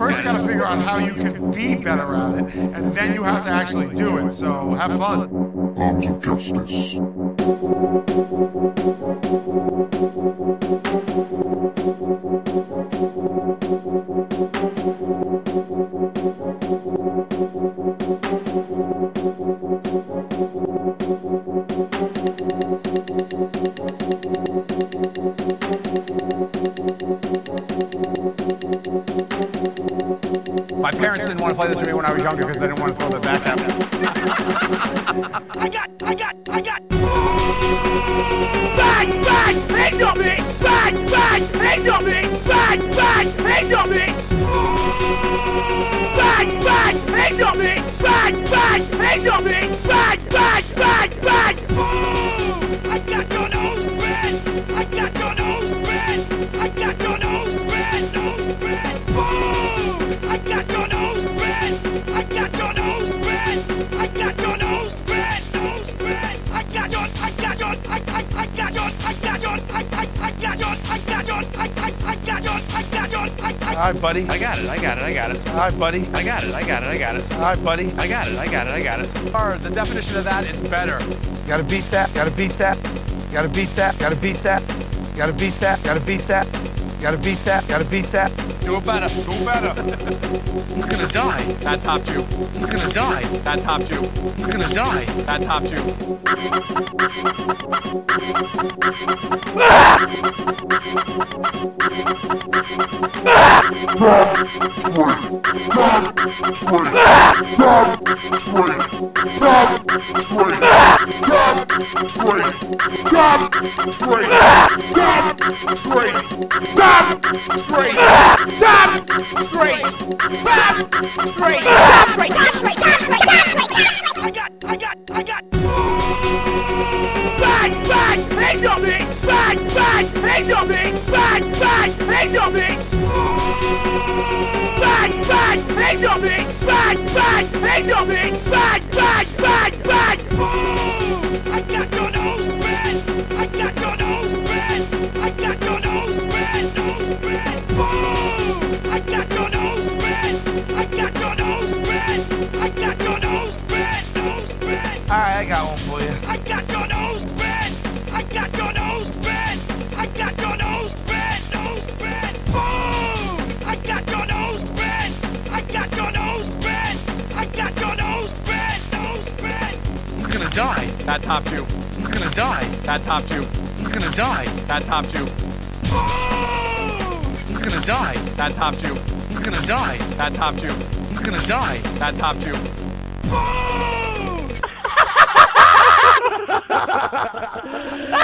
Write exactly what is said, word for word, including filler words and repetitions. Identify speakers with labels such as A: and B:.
A: First, you gotta figure out how you can be better at it, and then you have to actually do it. So have fun.
B: Arms of Justice.
C: My parents didn't want to play this with me when I was younger because they didn't want to throw the back at me.
D: I got, I got, I got. Bang, bang, hands on me. Bang, bang, hands on me. Bang, bang, hands on me. Bang, bang, hands on me. Bang, bang, hands on me. Bang, bang, bang, bang. I got your nose red. I got your nose red. I got your nose red, nose red. I got your nose red. I got your nose red. I got your nose red, nose red. I got your, I got your, I, I, I got your, I got your, I, I, I got your, I got your, I, I, I got your, I got your, I, I.
C: All right, buddy.
E: I got it, I got it, I got it.
C: All right, buddy.
E: I got it, I got it, I got it.
C: All right, buddy.
E: I got it, I got it, I got it.
C: Or the definition of that is better. Gotta beat that, gotta beat that, gotta beat that, gotta beat that, gotta beat that, gotta beat that, gotta beat that, gotta beat that.
E: Do it better, do it better. He's gonna die.
C: That topped you.
E: He's gonna die.
C: That topped you.
E: He's gonna die.
C: That topped you.
D: I got, I got, I got. Bang, bang, hands on me. Bang, bang, hands on me. Bang, bang, hands on me. Bang, bang, hands on me. Bang, bang, hands on me. Bang, bang, bang, bang. I got your nose red. I got your nose red. I got your nose red, nose red. I got your nose red. I got your nose red. I got your nose red, nose red.
C: All right, I got one for you.
D: I got your nose red. I got your nose red. I got your nose red, nose red. I got your nose red. I got your nose red. I got your nose red, nose red.
E: He's gonna die.
C: That topped you.
E: He's gonna die.
C: That topped you.
E: He's gonna die.
C: That topped you.
E: He's gonna die.
C: That topped you.
E: He's gonna die.
C: That topped you.
E: He's gonna die.
C: That topped you.